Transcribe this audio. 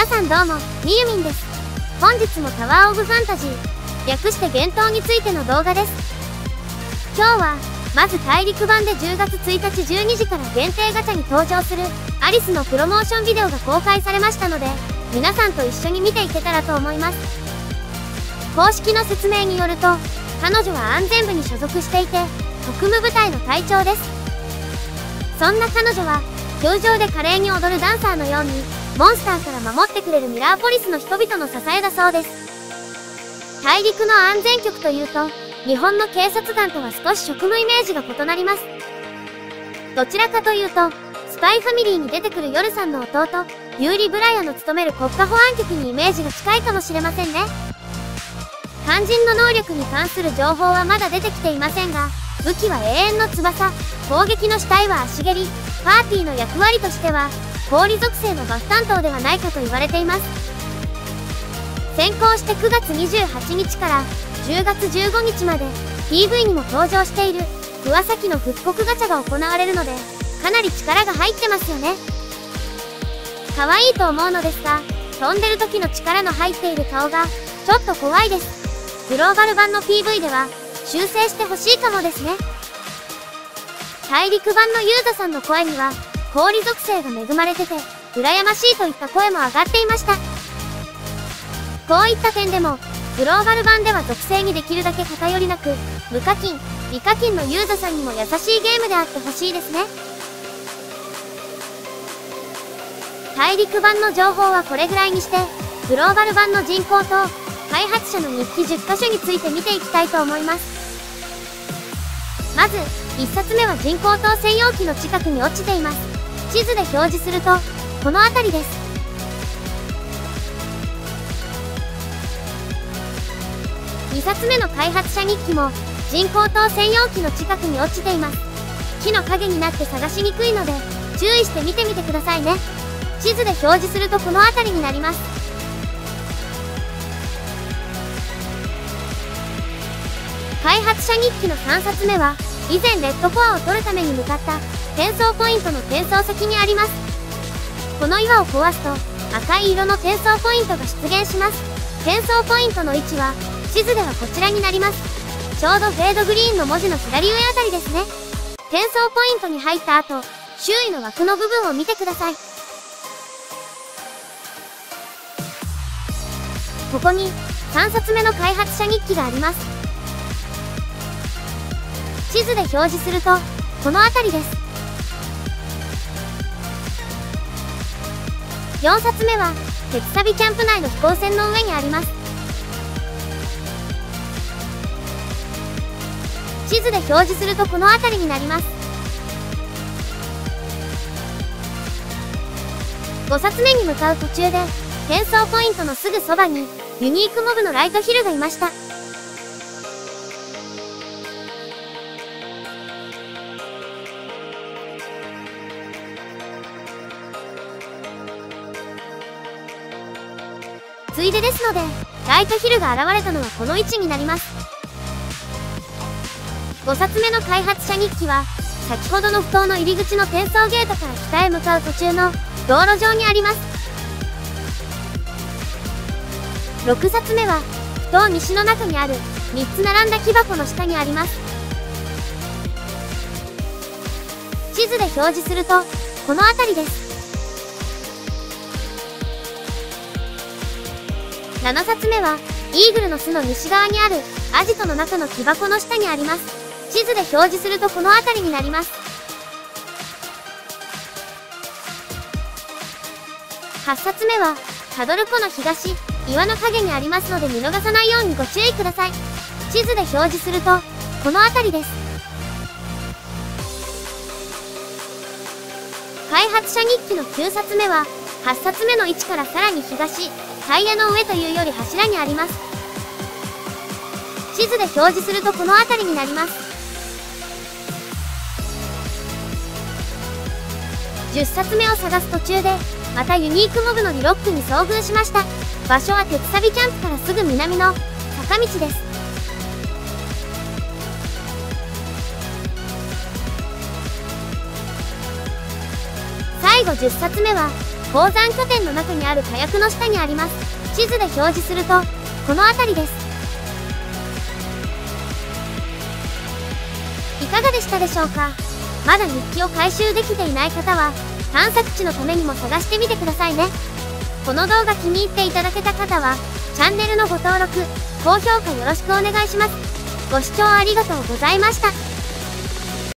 皆さんどうも、みゆみんです。本日もタワーオブファンタジー、略して幻冬についての動画です。今日は、まず大陸版で10月1日12時から限定ガチャに登場するアリスのプロモーションビデオが公開されましたので、皆さんと一緒に見ていけたらと思います。公式の説明によると、彼女は安全部に所属していて、特務部隊の隊長です。そんな彼女は、球場で華麗に踊るダンサーのように、モンスターから守ってくれるミラーポリスの人々の支えだそうです。大陸の安全局というと、日本の警察官とは少し職務イメージが異なります。どちらかというと、スパイファミリーに出てくるヨルさんの弟、ユーリ・ブライアの務める国家保安局にイメージが近いかもしれませんね。肝心の能力に関する情報はまだ出てきていませんが、武器は永遠の翼、攻撃の主体は足蹴り、パーティーの役割としては、氷属性のバフ担当ではないかと言われています。先行して9月28日から10月15日まで PV にも登場している桑崎の復刻ガチャが行われるので、かなり力が入ってますよね。可愛いと思うのですが、飛んでる時の力の入っている顔がちょっと怖いです。グローバル版の PV では修正してほしいかもですね。大陸版のユーザさんの声には氷属性が恵まれてて羨ましいといった声も上がっていました。こういった点でもグローバル版では属性にできるだけ偏りなく、無課金、未課金のユーザさんにも優しいゲームであってほしいですね。大陸版の情報はこれぐらいにして、グローバル版の人口と開発者の日記10カ所について見ていきたいと思います。まず、1冊目は人工島専用機の近くに落ちています。地図で表示すると、この辺りです。2冊目の開発者日記も、人工島専用機の近くに落ちています。木の影になって探しにくいので、注意して見てみてくださいね。地図で表示するとこの辺りになります。開発者日記の3冊目は、以前レッドコアを取るために向かった転送ポイントの転送先にあります。この岩を壊すと赤い色の転送ポイントが出現します。転送ポイントの位置は地図ではこちらになります。ちょうどフェードグリーンの文字の左上あたりですね。転送ポイントに入った後、周囲の枠の部分を見てください。ここに3冊目の開発者日記があります。地図で表示すると、この辺りです。4冊目は、鉄サビキャンプ内の飛行船の上にあります。地図で表示するとこの辺りになります。5冊目に向かう途中で、転送ポイントのすぐそばに、ユニークモブのライトヒルがいました。ついでですので、ライトヒルが現れたのはこの位置になります。5冊目の開発者日記は、先ほどの埠頭の入り口の転送ゲートから北へ向かう途中の道路上にあります。6冊目は、埠頭西の中にある3つ並んだ木箱の下にあります。地図で表示すると、この辺りです。7冊目は、イーグルの巣の西側にあるアジトの中の木箱の下にあります。地図で表示するとこの辺りになります。8冊目は、パドル湖の東、岩の影にありますので見逃さないようにご注意ください。地図で表示すると、この辺りです。開発者日記の9冊目は、8冊目の位置からさらに東、タイヤの上というより柱にあります。地図で表示するとこの辺りになります。10冊目を探す途中で、またユニークモブのリロックに遭遇しました。場所は鉄サビキャンプからすぐ南の坂道です。最後10冊目は、 鉱山拠点の中にある火薬の下にあります。地図で表示すると、この辺りです。いかがでしたでしょうか。まだ日記を回収できていない方は、探索地のためにも探してみてくださいね。この動画気に入っていただけた方は、チャンネルのご登録、高評価よろしくお願いします。ご視聴ありがとうございました。